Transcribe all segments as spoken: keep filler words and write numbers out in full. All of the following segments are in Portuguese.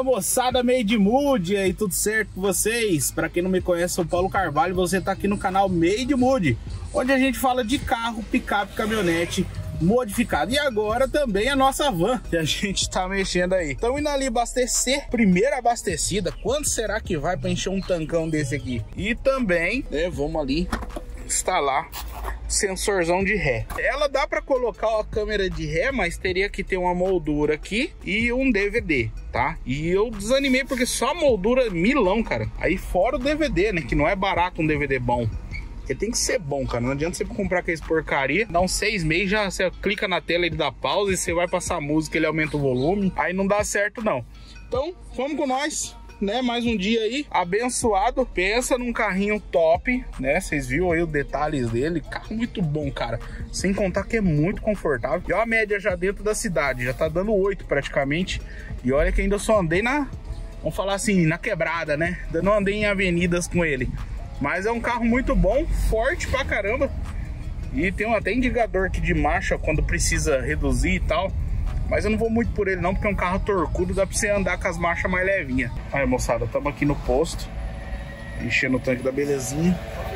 Fala moçada, Made Mood, e aí, tudo certo com vocês? Para quem não me conhece, sou Paulo Carvalho, você tá aqui no canal Made Mood, onde a gente fala de carro, picape, caminhonete modificado. E agora também a nossa van, que a gente tá mexendo aí. Estamos indo ali abastecer, primeira abastecida. Quanto será que vai para encher um tancão desse aqui? E também, né, vamos ali instalar sensorzão de ré. Ela dá para colocar a câmera de ré, mas teria que ter uma moldura aqui e um D V D, tá? E eu desanimei porque só a moldura milão, cara. Aí fora o D V D, né? Que não é barato um D V D bom. Porque tem que ser bom, cara. Não adianta você comprar aqueles porcaria, dá uns seis meses, já você clica na tela, ele dá pausa e você vai passar a música, ele aumenta o volume. Aí não dá certo, não. Então, vamos com nós, né? Mais um dia aí abençoado. Pensa num carrinho top, né? Vocês viram aí os detalhes dele. Carro muito bom, cara. Sem contar que é muito confortável. E ó, a média já dentro da cidade, já tá dando oito praticamente. E olha que ainda só andei na, vamos falar assim, na quebrada, né? Eu não andei em avenidas com ele. Mas é um carro muito bom, forte pra caramba. E tem até indicador aqui de marcha quando precisa reduzir e tal. Mas eu não vou muito por ele não, porque é um carro torcudo, dá pra você andar com as marchas mais levinhas. Aí, moçada, estamos aqui no posto, enchendo o tanque da belezinha.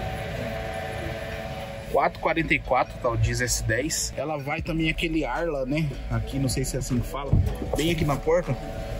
quatro quarenta e quatro, tá, o diesel S dez. Ela vai também aquele Arla, né? Aqui, não sei se é assim que fala, bem aqui na porta.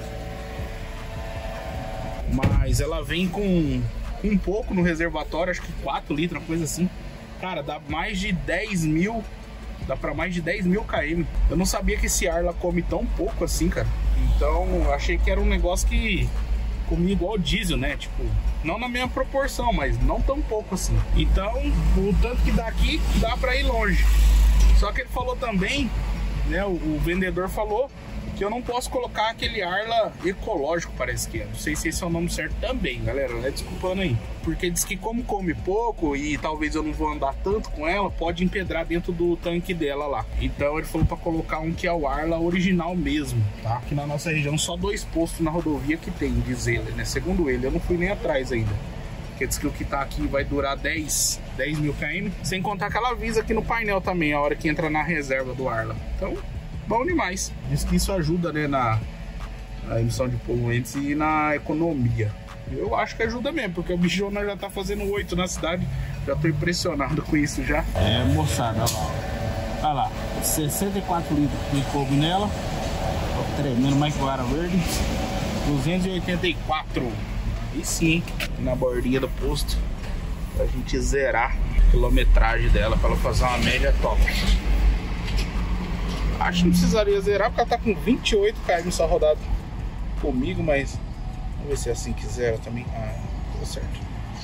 Mas ela vem com um pouco no reservatório, acho que quatro litros, uma coisa assim. Cara, dá mais de dez mil. Dá pra mais de dez mil quilômetros. Eu não sabia que esse Arla come tão pouco assim, cara. Então, achei que era um negócio que comia igual diesel, né? Tipo, não na mesma proporção, mas não tão pouco assim. Então, o tanto que dá aqui, dá pra ir longe. Só que ele falou também, né? O, o vendedor falou que eu não posso colocar aquele Arla ecológico, parece que é. Não sei se esse é o nome certo também, galera, né? Desculpando aí. Porque diz que como come pouco e talvez eu não vou andar tanto com ela, pode empedrar dentro do tanque dela lá. Então ele falou para colocar um que é o Arla original mesmo, tá? Aqui na nossa região só dois postos na rodovia que tem, diz ele, né? Segundo ele, eu não fui nem atrás ainda. Porque diz que o que tá aqui vai durar dez mil quilômetros. Sem contar que ela avisa aqui no painel também, a hora que entra na reserva do Arla. Então, bom demais. Diz que isso ajuda, né, na, na emissão de poluentes e na economia. Eu acho que ajuda mesmo, porque o bichona já tá fazendo oito na cidade. Já tô impressionado com isso já. É, moçada, olha lá. Olha lá, sessenta e quatro litros que coube nela. Tô tremendo mais que o Ara Verde. duzentos e oitenta e quatro. E sim, na bordinha do posto. Pra gente zerar a quilometragem dela, pra ela fazer uma média top. Acho que não precisaria zerar, porque ela tá com vinte e oito quilômetros só rodado comigo, mas vamos ver se é assim que zera também. Ah, tudo certo.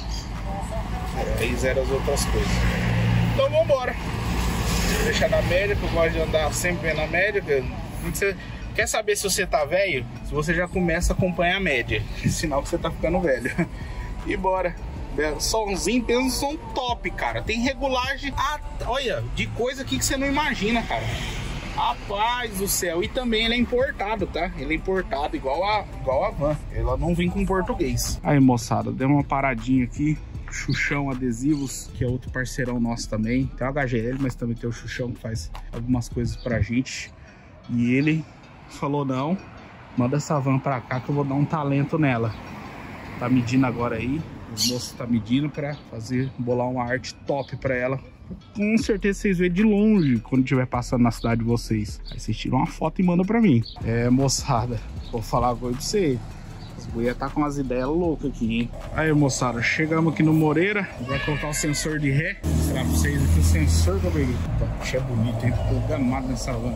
É, aí zera as outras coisas. Então vamos embora. Deixar na média, que eu gosto de andar sempre bem na média. Você quer saber se você tá velho? Se você já começa a acompanhar a média, sinal que você tá ficando velho. E bora. Somzinho, pensa um som top, cara. Tem regulagem, ah, olha, de coisa aqui que você não imagina, cara. Rapaz do céu, e também ele é importado, tá? Ele é importado igual a, igual a van. Ela não vem com português. Aí, moçada, deu uma paradinha aqui. Xuxão Adesivos, que é outro parceirão nosso também. Tem o H G L, mas também tem o Xuxão que faz algumas coisas pra gente. E ele falou, não, manda essa van pra cá que eu vou dar um talento nela. Tá medindo agora aí. O moço tá medindo pra fazer, bolar uma arte top pra ela. Com certeza vocês veem de longe quando estiver passando na cidade de vocês. Aí vocês tiram uma foto e mandam pra mim. É, moçada, vou falar uma coisa pra você. As mulheres tá com umas ideias loucas aqui, hein? Aí, moçada, chegamos aqui no Moreira. Vai colocar o sensor de ré. Vou mostrar pra vocês aqui o sensor que eu peguei. Puxa, é bonito, hein? Tô gamado nessa van.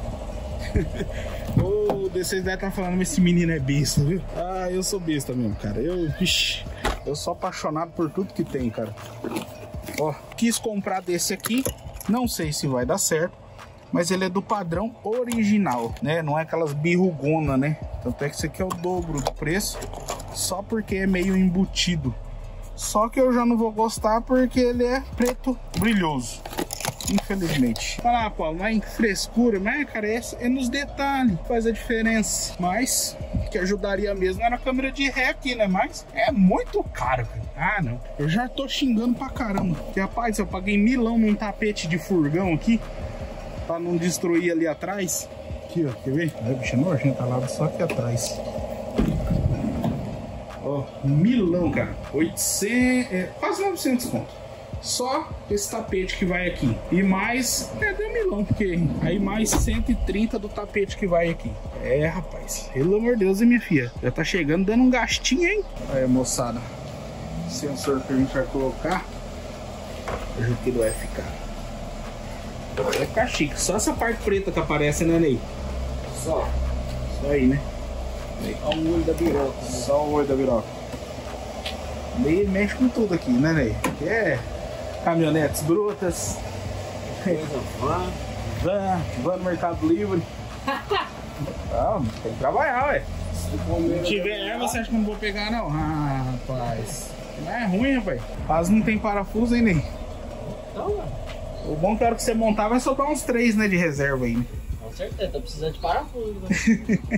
Ô, vocês devem estar falando, mas esse menino é besta, viu? Ah, eu sou besta mesmo, cara. Eu, vixi, eu sou apaixonado por tudo que tem, cara. Ó, quis comprar desse aqui, não sei se vai dar certo, mas ele é do padrão original, né? Não é aquelas birrugona, né? Tanto é que esse aqui é o dobro do preço, só porque é meio embutido. Só que eu já não vou gostar porque ele é preto brilhoso, infelizmente. Fala, Paulo, mas que frescura, mas cara, é, é nos detalhes que faz a diferença. Mas o que ajudaria mesmo era a câmera de ré aqui, né? Mas é muito caro, cara. Ah, não. Eu já tô xingando pra caramba. Porque, rapaz, eu paguei milão num tapete de furgão aqui pra não destruir ali atrás. Aqui, ó, quer ver? Aí o bicho é nojento, tá lá só aqui atrás. Ó, milão, cara. oitocentos, é, quase novecentos conto. Só esse tapete que vai aqui. E mais, é, deu milão, porque aí mais cento e trinta do tapete que vai aqui. É, rapaz, pelo amor de Deus, hein, minha filha? Já tá chegando dando um gastinho, hein? Aí, moçada, o sensor que a gente vai colocar, eu joguei do F K. Vai ficar chique. Só essa parte preta que aparece, né, Ney? Só. Só aí, né? Só o olho da biroca. Só o olho da biroca. Ney mexe com tudo aqui, né, Ney? Que é caminhonetes brutas. Coisa van. Van, van no Mercado Livre. Ah, tem que trabalhar, ué. Se tiver erva, você acha que eu não vou pegar, não? Ah, rapaz. Não é ruim, rapaz. Quase não tem parafuso, hein, Ney? Então, ué. O bom que a hora que você montar vai soltar uns três, né, de reserva aí, né? Com certeza, tá precisando de parafuso, né?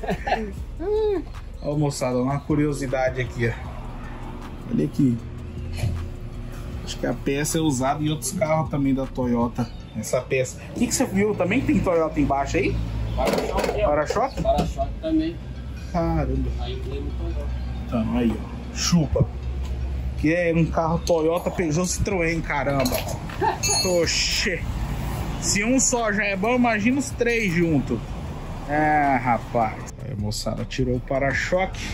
Ó, moçada, uma curiosidade aqui, ó. Olha aqui. Acho que a peça é usada em outros carros também da Toyota. Essa peça. O que, que você viu? Também tem Toyota embaixo aí? Para-choque. Para-choque? Para-choque também. Caramba. Aí tem no Toyota. Então, aí, ó. Chupa. Que é um carro Toyota Peugeot Citroën, caramba. Oxê. Se um só já é bom, imagina os três juntos. Ah, rapaz. Aí, moçada, tirou o para-choque.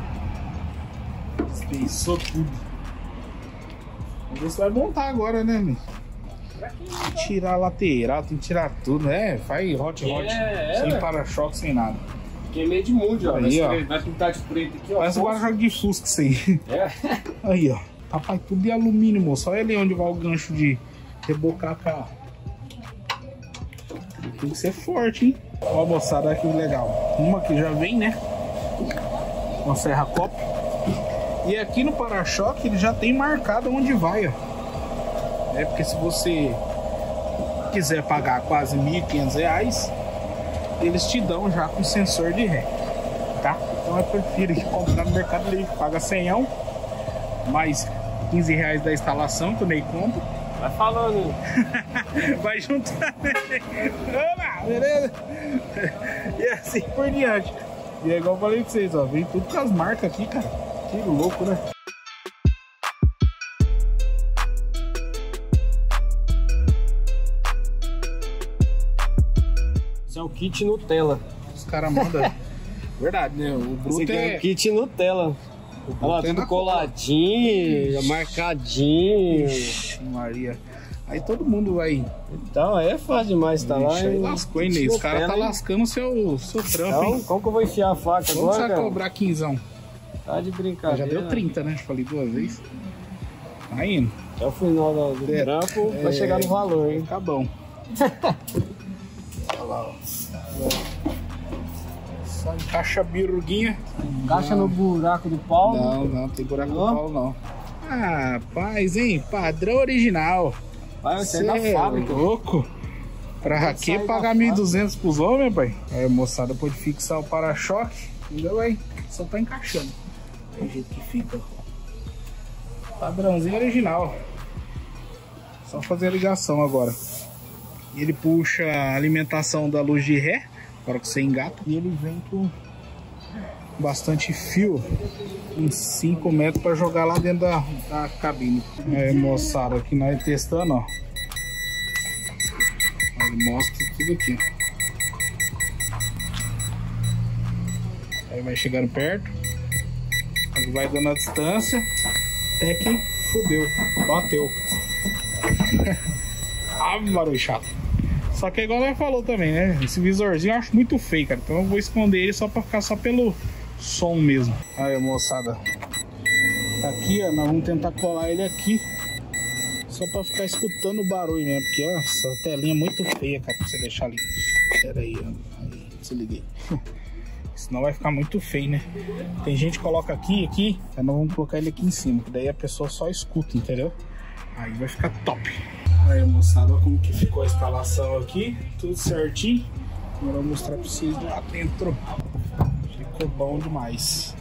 Pensou tudo. Vamos ver se vai montar agora, né, meu? Tem que tirar a lateral, tem que tirar tudo. É, faz hot hot. É, é, sem né? para-choque, sem nada. Que é meio de mundo, ó. Aí, vai, ó. vai pintar de preto aqui, ó. Parece um para-choque de Fusca, isso aí. É. Aí, ó. Papai, tudo de alumínio, moço. Olha ali onde vai o gancho de rebocar carro. Tem que ser forte, hein? Ó, moçada, olha que legal. Uma que já vem, né? Uma serra copo. E aqui no para-choque ele já tem marcado onde vai, ó. É porque se você quiser pagar quase mil e quinhentos reais, eles te dão já com sensor de ré, tá? Então eu prefiro ir comprar no Mercado Livre. Paga cem, mais quinze reais da instalação que eu nem compro. Vai falando. Vai juntar. Opa, beleza? E assim por diante. E é igual eu falei pra vocês, ó. Vem tudo com as marcas aqui, cara. Que louco, né? Esse é o kit Nutella. Os caras mandam. Verdade, né? O bruto Esse aqui é... é o kit Nutella. Olha lá, é tudo na coladinho, marcadinho. Ixi, Maria. Aí todo mundo vai. Então, aí é fácil demais, tá lá. Ixi, aí lascou, hein, Ney? Os caras tá lascando o seu, seu trampo, Então, hein? como que eu vou enfiar a faca Vamos agora, só cara? cobrar quinzão. Tá de brincadeira. Já deu trinta, né? Falei duas vezes. Tá indo. Até o final do, do É, trampo é... vai chegar no valor, hein? Tá bom. Olha lá, ó. Só encaixa a biruguinha. Caixa no buraco do pau. Não, não, tem buraco no pau, não. Ah, rapaz, hein? Padrão original. Vai, você Cê é da é fábrica. louco? Pra que pagar mil e duzentos pros homens, pai? Aí, moçada, pode fixar o para-choque. Ainda vai. Só tá encaixando. É o jeito que fica. Padrãozinho original. Só fazer a ligação agora. Ele puxa a alimentação da luz de ré, na hora que você engata. E ele vem com bastante fio, uns cinco metros para jogar lá dentro da, da cabine. Aí, moçada, aqui nós testando, ó. Ele mostra tudo aqui. Aí vai chegando perto, aí vai dando a distância, até que fodeu, bateu. Ah, barulho chato. Só que é igual ela falou também, né? Esse visorzinho eu acho muito feio, cara. Então eu vou esconder ele só pra ficar só pelo som mesmo. Aí, moçada. Aqui, ó, nós vamos tentar colar ele aqui. Só pra ficar escutando o barulho mesmo. Porque, ó, essa telinha é muito feia, cara, pra você deixar ali. Pera aí, ó. Aí, desliguei. Senão vai ficar muito feio, né? Tem gente que coloca aqui, aqui. Aí nós vamos colocar ele aqui em cima. Que daí a pessoa só escuta, entendeu? Aí vai ficar top. Aí, moçada, olha como que ficou a instalação aqui. Tudo certinho. Agora eu vou mostrar pra vocês lá dentro. Ficou bom demais.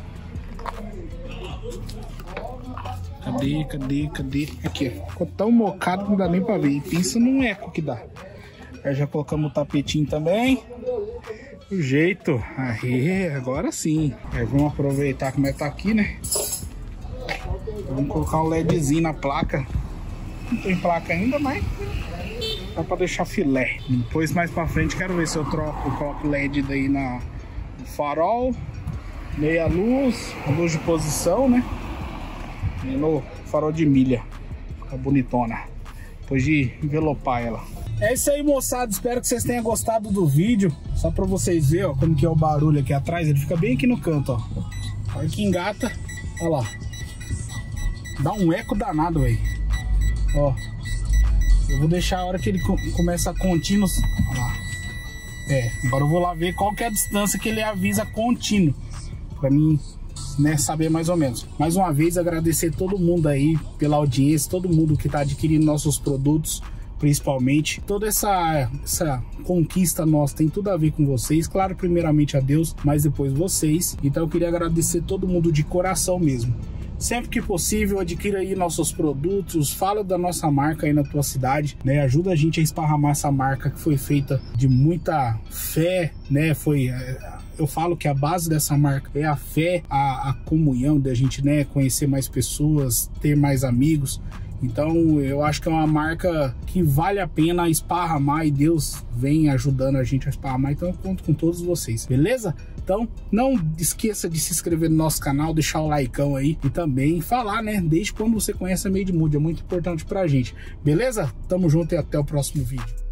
Cadê, cadê, cadê? Aqui, ó. Ficou tão mocado que não dá nem pra ver. E pensa num eco que dá. Aí já colocamos o tapetinho também. O jeito. Aí, agora sim. Aí vamos aproveitar como é que tá aqui, né? Vamos colocar um LEDzinho na placa. Não tem placa ainda, mas dá pra deixar filé. Depois, mais pra frente, quero ver se eu troco, coloco L E D daí na, no farol, meia luz, a luz de posição, né? E no farol de milha. Fica bonitona. Depois de envelopar ela. É isso aí, moçada. Espero que vocês tenham gostado do vídeo. Só pra vocês verem, ó, como que é o barulho aqui atrás. Ele fica bem aqui no canto, ó. A hora que engata, ó lá. Dá um eco danado, velho. Ó. Eu vou deixar a hora que ele começa a contínuo. Ó lá. É, agora eu vou lá ver qual que é a distância que ele avisa contínuo. Pra mim, né, saber mais ou menos. Mais uma vez, agradecer todo mundo aí pela audiência, todo mundo que tá adquirindo nossos produtos. Principalmente, toda essa, essa conquista nossa tem tudo a ver com vocês. Claro, primeiramente a Deus, mas depois vocês. Então eu queria agradecer todo mundo de coração mesmo. Sempre que possível, adquira aí nossos produtos, fala da nossa marca aí na tua cidade, né? Ajuda a gente a esparramar essa marca que foi feita de muita fé, né? Foi... Eu falo que a base dessa marca é a fé, a, a comunhão da gente, né, conhecer mais pessoas, ter mais amigos. Então eu acho que é uma marca que vale a pena esparramar e Deus vem ajudando a gente a esparramar. Então eu conto com todos vocês, beleza? Então não esqueça de se inscrever no nosso canal, deixar o likeão aí e também falar, né? Desde quando você conhece a Made Mood, é muito importante pra gente, beleza? Tamo junto e até o próximo vídeo.